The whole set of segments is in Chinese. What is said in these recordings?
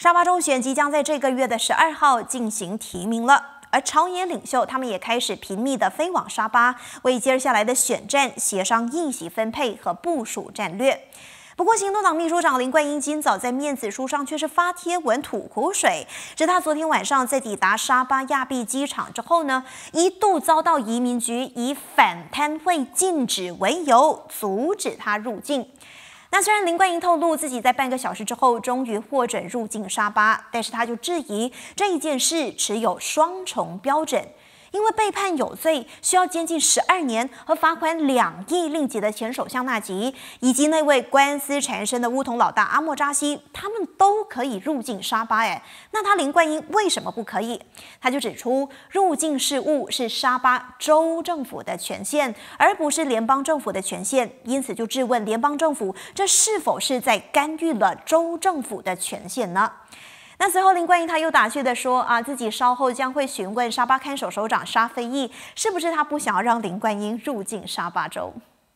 沙巴州选即将在这个月的12号进行提名了。而朝野领袖他们也开始频密地飞往沙巴，为接下来的选战协商议席分配和部署战略。不过，行动党秘书长林冠英今早在面子书上却是发贴文吐苦水，指他昨天晚上在抵达沙巴亚庇机场之后呢，一度遭到移民局以反贪会禁止为由阻止他入境。那虽然林冠英透露自己在半个小时之后终于获准入境沙巴，但是他就质疑这一件事持有双重标准。因为被判有罪，需要监禁12年和罚款2亿令吉的前首相纳吉，以及那位官司缠身的巫统老大阿莫扎西，他们都可以入境沙巴。那他林冠英为什么不可以？他就指出，入境事务是沙巴州政府的权限，而不是联邦政府的权限，因此就质问联邦政府，这是否是在干预了州政府的权限呢？那随后，林冠英他又打趣的说自己稍后将会询问沙巴看守首长沙菲义，是不是他不想要让林冠英入境沙巴州。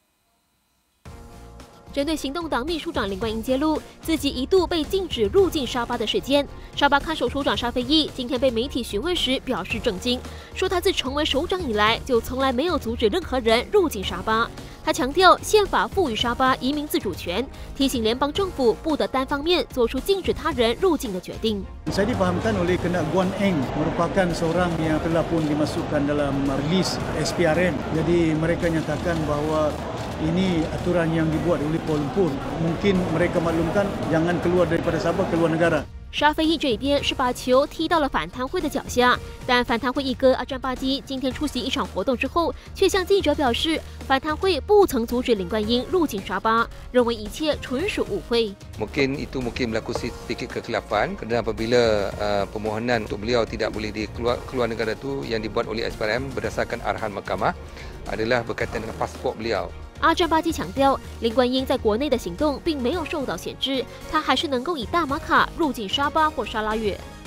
针对行动党秘书长林冠英揭露自己一度被禁止入境沙巴的事件，沙巴看守首长沙菲义今天被媒体询问时表示震惊，说他自成为首长以来就从来没有阻止任何人入境沙巴。他强调，宪法赋予沙巴移民自主权，提醒联邦政府不得单方面做出禁止他人入境的决定。 Saya dipahamkan oleh Kenak Guan Eng merupakan seorang yang telah pun dimasukkan dalam list SPRM. Jadi mereka nyatakan bahawa ini aturan yang dibuat oleh Kuala Lumpur. Mungkin mereka maklumkan jangan keluar daripada Sabah ke luar negara. 沙菲义这边是把球踢到了反贪会的脚下，但反贪会一哥阿占巴基今天出席一场活动之后，却向记者表示，反贪会不曾阻止林冠英入境沙巴，认为一切纯属误会。 Mungkin itu mungkin berlaku sedikit kekhilafan kerana apabila permohonan untuk beliau tidak boleh keluar negara itu yang dibuat oleh SPRM berdasarkan arahan mahkamah adalah berkaitan dengan pasport beliau. 阿占巴基强调，林冠英在国内的行动并没有受到限制，他还是能够以大马卡入境沙巴或沙拉越。